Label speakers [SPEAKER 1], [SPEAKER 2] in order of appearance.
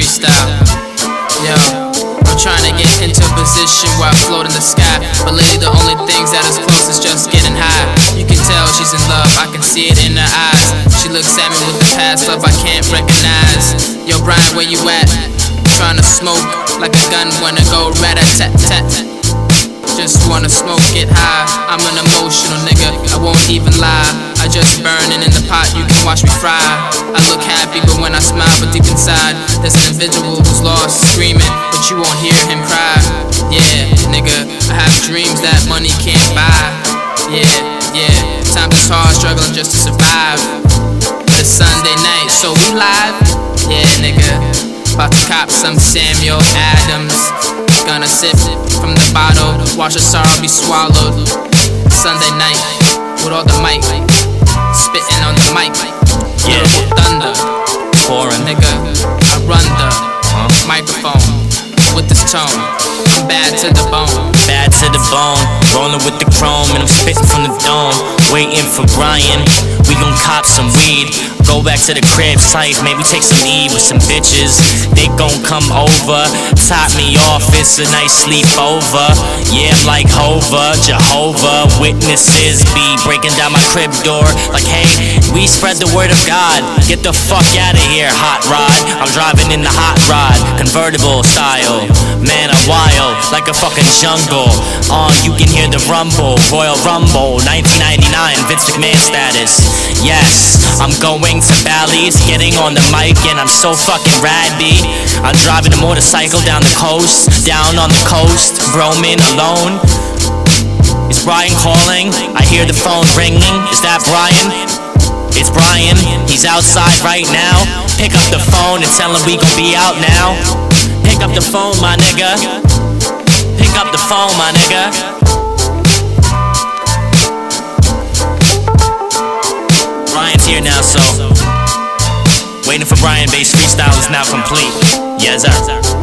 [SPEAKER 1] freestyle. Yo, I'm trying to get into a position where I float in the sky, but lately the only things that is close is just getting high. You can tell she's in love, I can see it in her eyes. She looks at me with the past love I can't recognize. Yo, Brian, where you at? Trying to smoke like a gun, wanna go rat-a-tat-tat. Just wanna smoke, get high. I'm an emotional nigga, I won't even lie. I just burning in the pot, you can watch me fry. I look happy, but when I smile, but deep inside there's an individual who's lost, screaming, but you won't hear him cry. Yeah, nigga, I have dreams that money can't buy. Yeah, times is hard, struggling just to survive. But it's Sunday night, so we live. Yeah, nigga, about to cop some Samuel Adams. Gonna sip from the bottle, watch the sorrow be swallowed. Sunday night, with all the mic, spitting on the mic.
[SPEAKER 2] Yeah,
[SPEAKER 1] thunder,
[SPEAKER 2] foreign
[SPEAKER 1] nigga, I run the microphone with this tone. I'm bad to the bone.
[SPEAKER 2] Bad to the bone, rolling with the chrome, and I'm spitting from the dome. Waiting for Brian, we gon' cop some weed. Go back to the crib tight, maybe take some E with some bitches. They gon' come over, top me off, it's a nice sleepover. Yeah, I'm like Hova, Jehovah Witnesses be breaking down my crib door like, hey, we spread the word of God. Get the fuck out of here, hot rod. I'm driving in the hot rod, convertible style. Man, I'm wild, like a fucking jungle. You can hear the rumble, Royal Rumble, 1999, Vince McMahon status. Yes, I'm going to Bally's, getting on the mic, and I'm so fucking rad, B. I'm driving a motorcycle down the coast, down on the coast, roaming alone. Is Brian calling? I hear the phone ringing. Is that Brian? It's Brian, he's outside right now. Pick up the phone and tell him we gon' be out now. Pick up the phone, my nigga. Pick up the phone, my nigga. Brian's here now, so waiting for Brian Bass freestyle is now complete. Yes, sir.